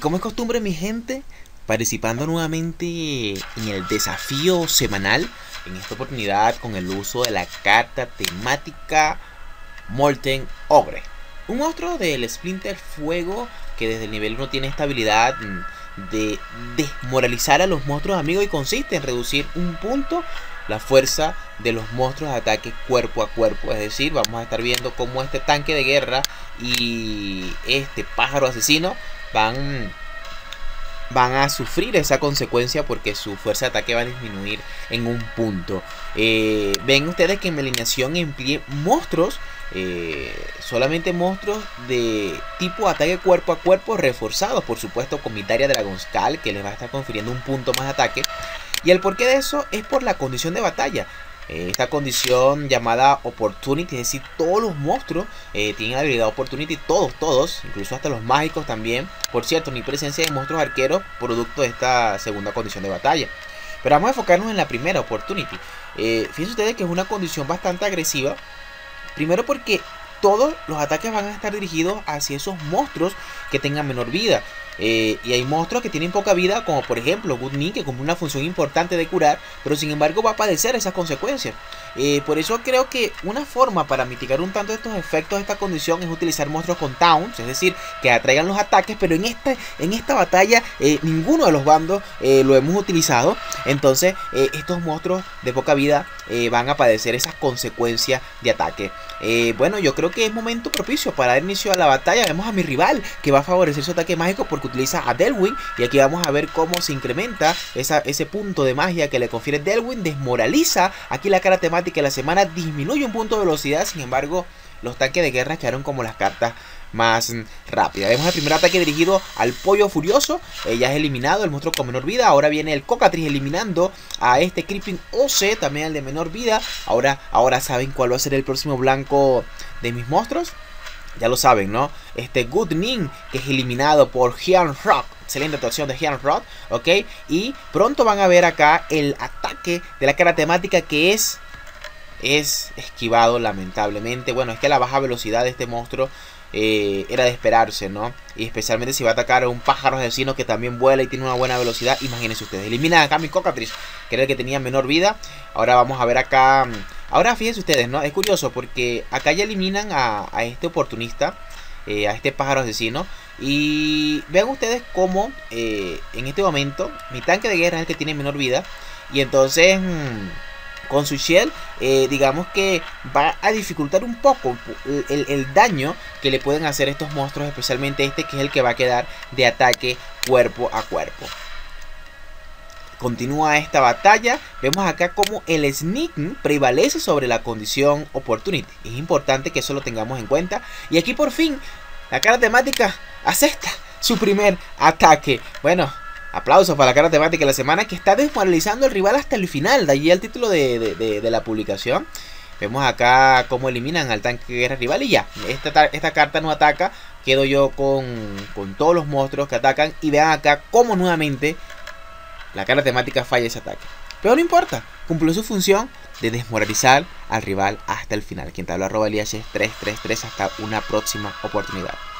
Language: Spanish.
como es costumbre, mi gente, participando nuevamente en el desafío semanal, en esta oportunidad con el uso de la carta temática Molten Ogre, un monstruo del Splinter Fuego que desde el nivel 1 tiene esta habilidad de desmoralizar a los monstruos amigos y consiste en reducir un punto la fuerza de los monstruos de ataque cuerpo a cuerpo. Es decir, vamos a estar viendo cómo este tanque de guerra y este pájaro asesino van a sufrir esa consecuencia porque su fuerza de ataque va a disminuir en un punto. Ven ustedes que en mi alineación empleé monstruos, solamente monstruos de tipo ataque cuerpo a cuerpo reforzados, por supuesto con mi Daria Dragonskull, que les va a estar confiriendo un punto más de ataque. Y el porqué de eso es por la condición de batalla. Esta condición llamada Opportunity, es decir, todos los monstruos tienen la habilidad Opportunity, todos, incluso hasta los mágicos también. Por cierto, ni presencia de monstruos arqueros producto de esta segunda condición de batalla. Pero vamos a enfocarnos en la primera, Opportunity. Fíjense ustedes que es una condición bastante agresiva. Primero porque todos los ataques van a estar dirigidos hacia esos monstruos que tengan menor vida. Y hay monstruos que tienen poca vida, como por ejemplo Goodnin, que cumple una función importante de curar, pero sin embargo va a padecer esas consecuencias. Por eso creo que una forma para mitigar un tanto estos efectos de esta condición es utilizar monstruos con taunts, es decir, que atraigan los ataques, pero en esta batalla ninguno de los bandos lo hemos utilizado. Entonces estos monstruos de poca vida van a padecer esas consecuencias de ataque. Bueno, yo creo que es momento propicio para dar inicio a la batalla. Vemos a mi rival que va a favorecer su ataque mágico porque utiliza a Delwyn, y aquí vamos a ver cómo se incrementa ese punto de magia que le confiere Delwyn. Desmoraliza aquí la cara temática de la semana, disminuye un punto de velocidad. Sin embargo, los tanques de guerra quedaron como las cartas más rápidas. Vemos el primer ataque dirigido al pollo furioso, ya es eliminado el monstruo con menor vida. Ahora viene el Cockatrice eliminando a este Creeping OC, también el de menor vida. Ahora saben cuál va a ser el próximo blanco de mis monstruos. Ya lo saben, ¿no? Este Goodnin, que es eliminado por Hiearnrock. Excelente actuación de Hiearnrock, ¿ok? Y pronto van a ver acá el ataque de la cara temática, que es esquivado lamentablemente. Bueno, es que la baja velocidad de este monstruo era de esperarse, ¿no? Y especialmente si va a atacar a un pájaro asesino que también vuela y tiene una buena velocidad. Imagínense ustedes, eliminan acá a mi Cockatrice, que era el que tenía menor vida. Ahora vamos a ver acá. Ahora fíjense ustedes, ¿no? Es curioso porque acá ya eliminan a este oportunista, a este pájaro asesino. Y vean ustedes cómo en este momento mi tanque de guerra es el que tiene menor vida. Y entonces con su shell, digamos que va a dificultar un poco el daño que le pueden hacer estos monstruos, especialmente este que es el que va a quedar de ataque cuerpo a cuerpo. Continúa esta batalla. Vemos acá como el Sneaking prevalece sobre la condición Opportunity. Es importante que eso lo tengamos en cuenta. Y aquí por fin la cara temática acepta su primer ataque. Bueno, aplausos para la cara temática de la semana, que está desmoralizando al rival hasta el final. De allí el título de la publicación. Vemos acá cómo eliminan al tanque de guerra rival. Y ya, esta carta no ataca. Quedo yo con todos los monstruos que atacan. Y vean acá cómo nuevamente la cara temática falla ese ataque. Pero no importa, cumplió su función de desmoralizar al rival hasta el final. Quien te habla @Elias 333. Hasta una próxima oportunidad.